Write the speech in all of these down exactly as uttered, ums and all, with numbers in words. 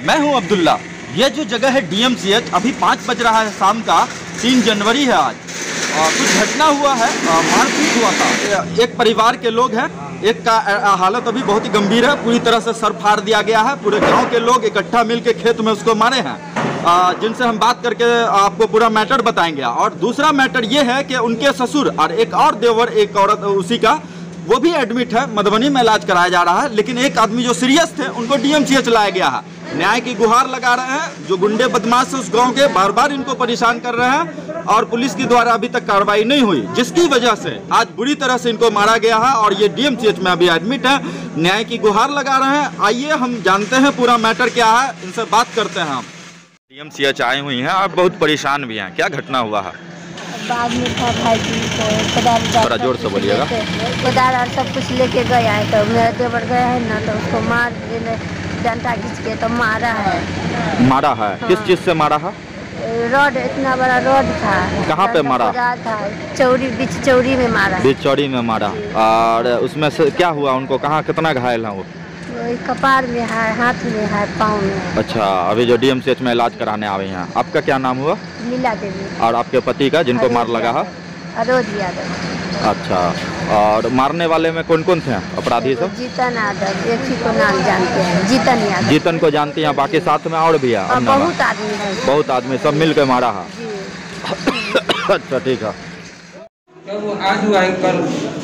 मैं हूं अब्दुल्ला। ये जो जगह है डीएमसीएच, अभी पाँच बज रहा है शाम का, तीन जनवरी है आज। और कुछ घटना हुआ है, मारपीट हुआ था। एक परिवार के लोग हैं, एक का हालत अभी बहुत ही गंभीर है, पूरी तरह से सर फाड़ दिया गया है। पूरे गांव के लोग इकट्ठा मिलकर खेत में उसको मारे हैं, जिनसे हम बात करके आपको पूरा मैटर बताएंगे। और दूसरा मैटर ये है कि उनके ससुर और एक और देवर, एक औरत उसी का, वो भी एडमिट है, मधुबनी में इलाज कराया जा रहा है। लेकिन एक आदमी जो सीरियस थे उनको डीएमसीएच लाया गया है। न्याय की गुहार लगा रहे हैं। जो गुंडे बदमाश उस गांव के बार बार इनको परेशान कर रहे हैं और पुलिस के द्वारा अभी तक कार्रवाई नहीं हुई, जिसकी वजह से आज बुरी तरह से इनको मारा गया है और ये डीएमसीएच में अभी एडमिट है। न्याय की गुहार लगा रहे हैं। आइए हम जानते हैं पूरा मैटर क्या है, इनसे बात करते हैं। हम डीएमसीएच आए हुई हैं और बहुत परेशान भी हैं। क्या घटना हुआ है? बाद में था भाई जी, तो थोड़ा जोर से बोलिएगा। कोदार और सब कुछ लेके गया है, तो मेरा देवर गया है ना, तो उसको मार डंडा खींच के तो मारा है। मारा है? हाँ। किस चीज से मारा है? रोड, इतना बड़ा रोड था। कहाँ पे मारा था? चौरी, बीच चौरी में मारा। बीच चौरी में मारा। और उसमें से क्या हुआ उनको? कहाँ कितना घायल है वो? कपार में है, हाथ में है, पाँव में। अच्छा, अभी जो डीएमसीएच में इलाज कराने आए हैं। आपका क्या नाम हुआ? लीला देवी। और आपके पति का, जिनको मार लगा है? अरोज यादव। अच्छा, और मारने वाले में कौन कौन थे अपराधी सब? जीतन यादव, एक ही को नाम जानते हैं, जीतन यादव। जीतन को जानती हैं, बाकी साथ में और भी है? बहुत आदमी है। बहुत आदमी, सब मिल के मारा है। अच्छा, ठीक है। आज हुआ है, कल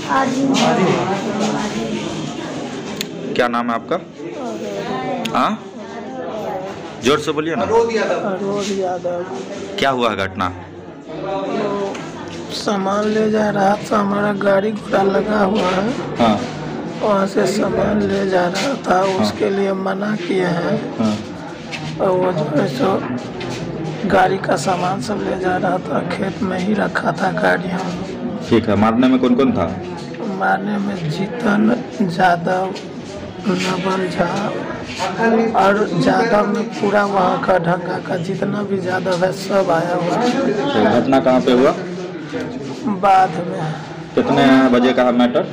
क्या नाम है आपका? हाँ, जोर से बोलिए ना। अरोज यादव। क्या हुआ घटना? सामान ले जा रहा था, हमारा गाड़ी घोड़ा लगा हुआ है। हाँ। वहाँ से सामान ले जा रहा था, उसके लिए मना किए हैं। हाँ। और वो जो है सो गाड़ी का सामान सब ले जा रहा था, खेत में ही रखा था गाड़ी। हम ठीक है। मारने में कौन कौन था? मारने में जीतन यादव, नवल झा और यादव में पूरा वहाँ का ढंगा का जितना भी यादव है सब आया हुआ है। घटना कहाँ पे हुआ? बाद में। कितने बजे का मैटर?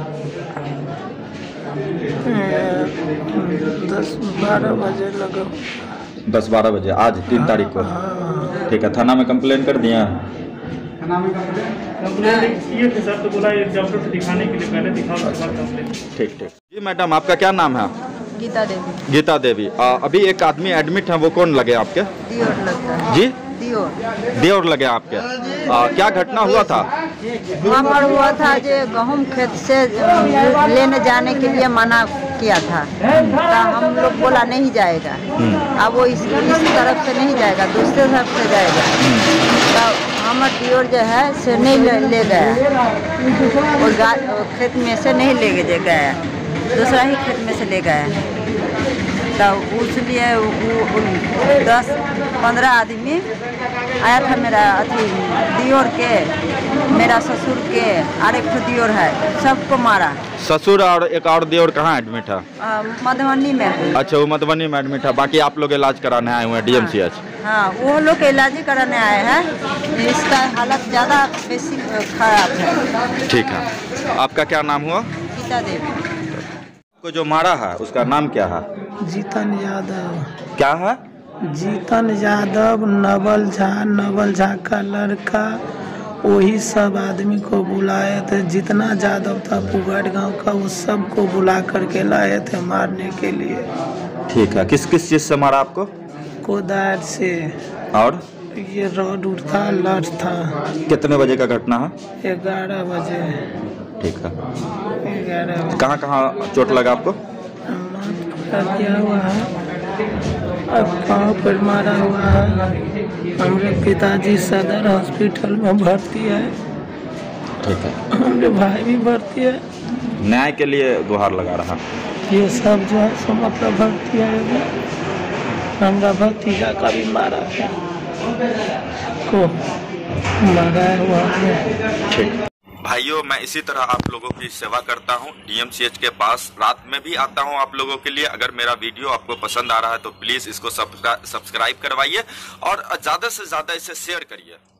दस बारह बजे लगा। दस बारह बजे आज तीन तारीख को। ठीक है। थाना में कंप्लेन कर दिया? थाना में कंप्लेन किए थे सर, तो बोला ये डॉक्टर से दिखाने के लिए पहले दिखाओ उसके बाद कंप्लेन। ठीक ठीक जी। मैडम, आपका क्या नाम है? गीता देवी। गीता देवी। आ, अभी एक आदमी एडमिट है, वो कौन लगे आपके? दियोर लगता है। जी, दियोर। दियोर लगे आपके। आ, क्या घटना हुआ था? वहाँ पर हुआ था जो गेहूँ खेत से लेने जाने के लिए मना किया था, तो हम लोग बोला नहीं जाएगा। अब वो इस, इस तरफ से नहीं जाएगा, दूसरे तरफ से जाएगा। तो हमारे दियोर जो है से नहीं ले, ले गया, और खेत में से नहीं ले गया, दूसरा ही खेत में से ले गया। तो उसलिए वो दस पंद्रह आदमी आया था, मेरा अथी दियोर के, मेरा ससुर के, और एक तो दियोर है, सबको मारा। ससुर और एक और दियोर कहाँ एडमिट है? मधुबनी में। अच्छा, वो मधुबनी में एडमिट है। बाकी आप लोग इलाज कराने आए हुए हैं डीएमसीएच? हाँ, हाँ, वो लोग इलाज ही कराने आए हैं। इसका हालत ज़्यादा बेसी खराब है। ठीक है। आपका क्या नाम हुआ? गीता देवी। को जो मारा है उसका नाम क्या है? जीतन यादव। क्या है? जीतन यादव, नवल झा, नवल झा का लड़का, वही सब आदमी को बुलाए थे। जितना यादव था पुगड़ गांव का, वो सबको बुला करके लाए थे मारने के लिए। ठीक है। किस किस चीज से मारा आपको? कोदार से। और ये रोड उठता लठ था। कितने बजे का घटना है? ग्यारह बजे। ठीक है। ग्यारह बजे। कहाँ कहाँ चोट लगा आपको? किया हुआ है, अब पाँव पर मारा हुआ है। हमारे पिताजी सदर हॉस्पिटल में भर्ती है। ठीक है। हमारे भाई भी भर्ती है। न्याय के लिए गुहार लगा रहा। ये सब जो है सब अपना भर्ती है। हमारा भतीजा का भी मारा है, को मारा हुआ है। ठीक। भाइयों, मैं इसी तरह आप लोगों की सेवा करता हूं। डीएमसीएच के पास रात में भी आता हूं आप लोगों के लिए। अगर मेरा वीडियो आपको पसंद आ रहा है तो प्लीज इसको सब्सक्राइब करवाइए और ज्यादा से ज्यादा इसे शेयर करिए।